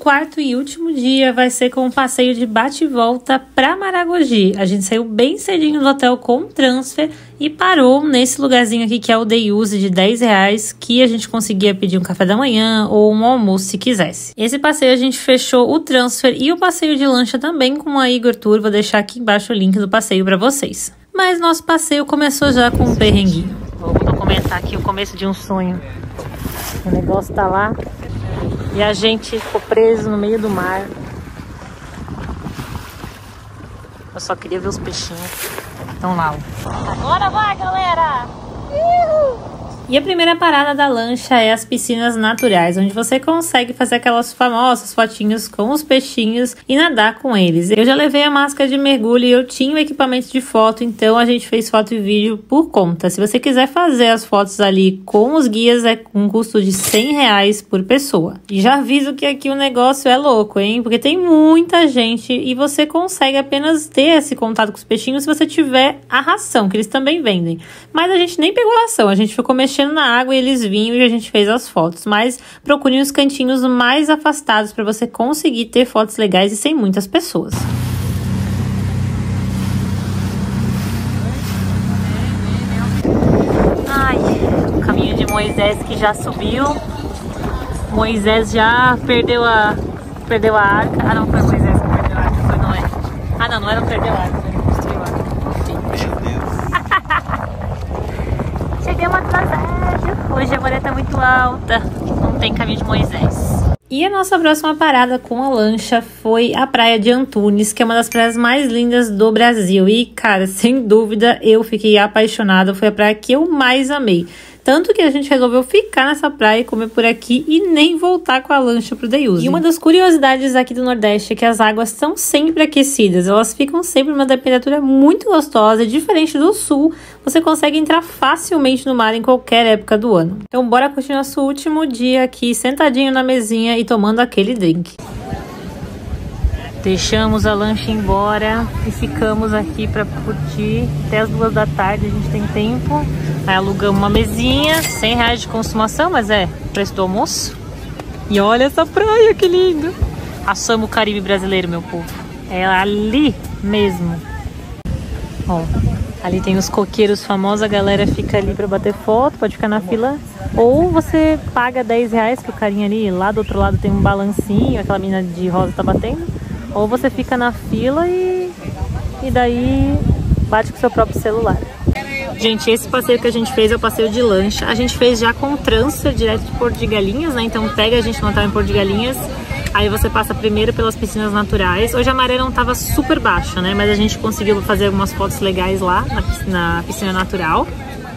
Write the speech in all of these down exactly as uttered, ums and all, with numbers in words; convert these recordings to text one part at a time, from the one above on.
quarto e último dia vai ser com um passeio de bate e volta para Maragogi. A gente saiu bem cedinho do hotel com transfer e parou nesse lugarzinho aqui que é o Day Use de dez reais, que a gente conseguia pedir um café da manhã ou um almoço se quisesse. Esse passeio a gente fechou o transfer e o passeio de lancha também com a Igor Tour. Vou deixar aqui embaixo o link do passeio para vocês. Mas nosso passeio começou já com um perrenguinho. Vamos documentar aqui o começo de um sonho. O negócio tá lá e a gente ficou preso no meio do mar. Eu só queria ver os peixinhos. Estão lá, ó. Agora vai, galera! Uhul! E a primeira parada da lancha é as piscinas naturais, onde você consegue fazer aquelas famosas fotinhos com os peixinhos e nadar com eles. Eu já levei a máscara de mergulho e eu tinha o equipamento de foto, então a gente fez foto e vídeo por conta. Se você quiser fazer as fotos ali com os guias, é com um custo de cem reais por pessoa. E já aviso que aqui o negócio é louco, hein? Porque tem muita gente e você consegue apenas ter esse contato com os peixinhos se você tiver a ração, que eles também vendem. Mas a gente nem pegou a ração, a gente ficou mexendo na água e eles vinham e a gente fez as fotos. Mas procure os cantinhos mais afastados para você conseguir ter fotos legais e sem muitas pessoas. Ai, o caminho de Moisés que já subiu. Moisés já perdeu a perdeu a arca. Ah, não foi Moisés que perdeu a arca, foi Noé. Ah, não, não era perdeu a arca, ele construiu a arca. Chegamos atrasados. Hoje a maré tá muito alta. Não tem caminho de Moisés. E a nossa próxima parada com a lancha foi a praia de Antunes, que é uma das praias mais lindas do Brasil. E, cara, sem dúvida, eu fiquei apaixonada. Foi a praia que eu mais amei. Tanto que a gente resolveu ficar nessa praia e comer por aqui e nem voltar com a lancha pro Day Use. E uma das curiosidades aqui do Nordeste é que as águas são sempre aquecidas. Elas ficam sempre numa temperatura muito gostosa. Diferente do Sul, você consegue entrar facilmente no mar em qualquer época do ano. Então bora curtir nosso último dia aqui, sentadinho na mesinha e tomando aquele drink. Deixamos a lancha embora e ficamos aqui para curtir até as duas da tarde, a gente tem tempo. Aí alugamos uma mesinha, cem reais de consumação, mas é preço do almoço. E olha essa praia, que lindo! Assamos o Caribe brasileiro, meu povo. É ali mesmo. Ó, ali tem os coqueiros famosos, a galera fica ali para bater foto, pode ficar na fila. Ou você paga dez reais, que o carinha ali, lá do outro lado tem um balancinho, aquela menina de rosa tá batendo. Ou você fica na fila e, e daí bate com o seu próprio celular. Gente, esse passeio que a gente fez é o passeio de lancha. A gente fez já com transfer direto de Porto de Galinhas, né? Então pega a gente no hotel em Porto de Galinhas. Aí você passa primeiro pelas piscinas naturais. Hoje a maré não tava super baixa, né? Mas a gente conseguiu fazer algumas fotos legais lá na piscina, na piscina natural.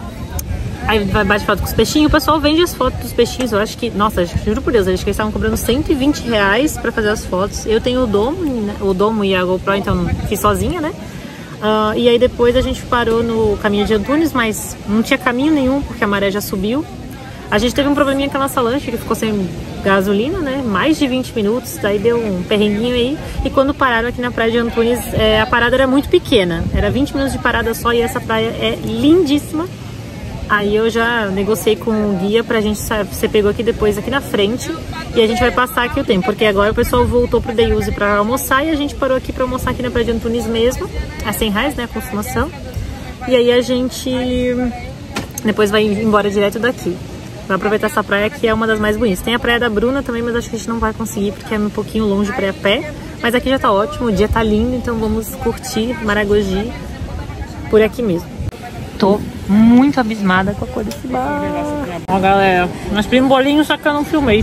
Aí vai bate foto com os peixinhos. O pessoal vende as fotos dos peixinhos. Eu acho que, nossa, juro por Deus, acho que eles estavam cobrando cento e vinte reais pra fazer as fotos. Eu tenho o domo, né? o domo e a GoPro, então fiz sozinha, né? Uh, e aí depois a gente parou no caminho de Antunes, mas não tinha caminho nenhum porque a maré já subiu. A gente teve um probleminha com a nossa lancha que ficou sem gasolina, né? Mais de vinte minutos, daí deu um perrenguinho aí. E quando pararam aqui na praia de Antunes, é, a parada era muito pequena. Era vinte minutos de parada só e essa praia é lindíssima. Aí eu já negociei com o guia pra gente, você pegou aqui depois aqui na frente e a gente vai passar aqui o tempo, porque agora o pessoal voltou pro Day Use pra almoçar e a gente parou aqui pra almoçar aqui na praia de Antunes mesmo, a cem reais, né, a consumação. E aí a gente depois vai embora direto daqui. Vai aproveitar essa praia que é uma das mais bonitas. Tem a Praia da Bruna também, mas acho que a gente não vai conseguir porque é um pouquinho longe pra ir a pé. Mas aqui já tá ótimo, o dia tá lindo, então vamos curtir Maragogi por aqui mesmo. Tô muito abismada com a cor desse bar. Ó, galera, nós pedimos bolinho, só que eu não filmei.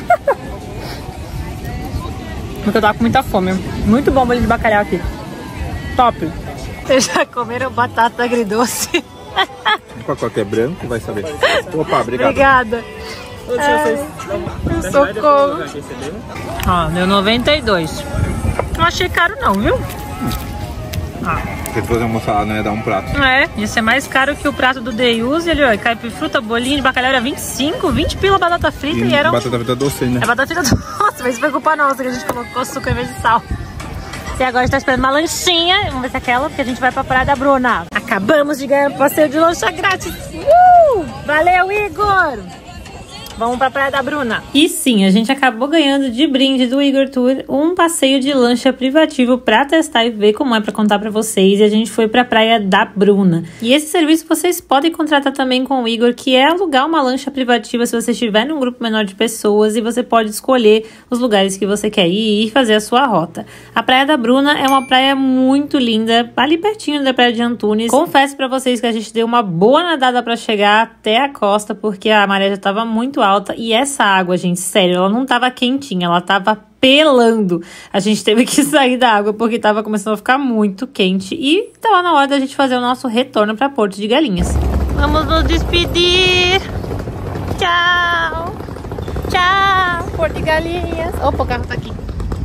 Porque eu tava com muita fome. Muito bom o bolinho de bacalhau aqui. Top. Vocês já comeram batata agridoce? O pacote é branco, vai saber. Opa, obrigado. Obrigada. Ai, socorro. Ó, deu noventa e dois. Não achei caro não, viu? Ah. Se fosse almoçar, não ia dar um prato. É, ia ser mais caro que o prato do Day Use. Ele, ó, caipifruta, bolinho de bacalhau era vinte e cinco, vinte pila batata frita e, e era um... batata frita doce, né? É batata frita doce, mas foi culpa nossa que a gente colocou açúcar em vez de sal. E agora a gente tá esperando uma lanchinha, vamos ver se é aquela, porque a gente vai pra Praia da Bruna. Acabamos de ganhar um passeio de lancha grátis. Uh! Valeu, Igor! Vamos pra Praia da Bruna. E sim, a gente acabou ganhando de brinde do Igor Tour um passeio de lancha privativo pra testar e ver como é pra contar pra vocês. E a gente foi pra Praia da Bruna. E esse serviço vocês podem contratar também com o Igor, que é alugar uma lancha privativa se você estiver num grupo menor de pessoas e você pode escolher os lugares que você quer ir e fazer a sua rota. A Praia da Bruna é uma praia muito linda, ali pertinho da Praia de Antunes. Confesso pra vocês que a gente deu uma boa nadada pra chegar até a costa, porque a maré já tava muito alta. Alta, e essa água, gente, sério, ela não tava quentinha, ela tava pelando. A gente teve que sair da água porque tava começando a ficar muito quente e tava na hora da gente fazer o nosso retorno para Porto de Galinhas. Vamos nos despedir. Tchau. Tchau, Porto de Galinhas. Opa, o carro tá aqui.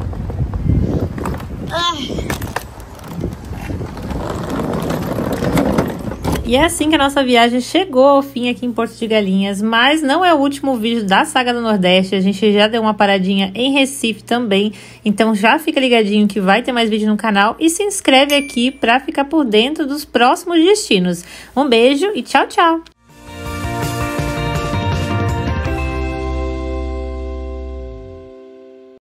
Ai. E é assim que a nossa viagem chegou ao fim aqui em Porto de Galinhas, mas não é o último vídeo da Saga do Nordeste, a gente já deu uma paradinha em Recife também, então já fica ligadinho que vai ter mais vídeo no canal e se inscreve aqui para ficar por dentro dos próximos destinos. Um beijo e tchau, tchau!